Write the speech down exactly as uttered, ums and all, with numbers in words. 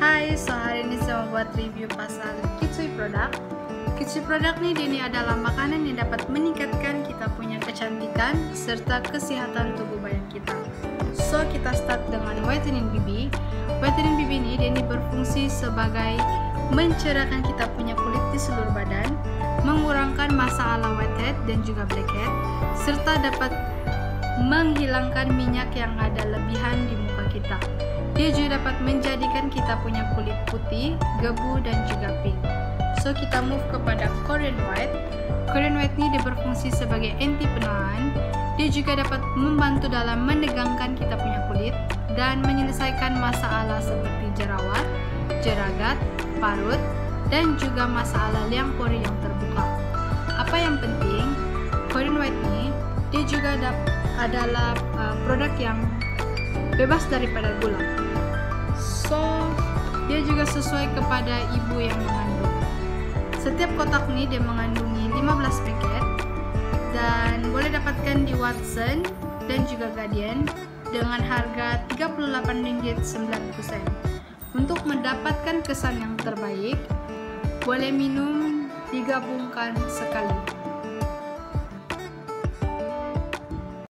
Hai, so hari ini saya mau buat review pasal Kitsui produk. Kitsui produk nih, ini adalah makanan yang dapat meningkatkan kita punya kecantikan serta kesehatan tubuh badan kita. So kita start dengan whitening B B. Whitening B B ini dia ini berfungsi sebagai mencerahkan kita punya kulit di seluruh badan, mengurangkan masalah whitehead dan juga blackhead, serta dapat menghilangkan minyak yang ada lebihan di muka kita. Dia juga dapat menjadikan kita punya kulit putih, gebu, dan juga pink. So kita move kepada Korean White. Korean White ini dia berfungsi sebagai anti penahan. Dia juga dapat membantu dalam menegangkan kita punya kulit dan menyelesaikan masalah seperti jerawat, jeragat, parut, dan juga masalah liang pori yang terbuka. Apa yang penting, Korean White ini dia juga adalah uh, produk yang bebas daripada gula. So, dia juga sesuai kepada ibu yang mengandung. Setiap kotak ini dia mengandungi lima belas paket dan boleh dapatkan di Watson dan juga Guardian dengan harga tiga puluh delapan ringgit sembilan puluh sen. Untuk mendapatkan kesan yang terbaik, boleh minum digabungkan sekali.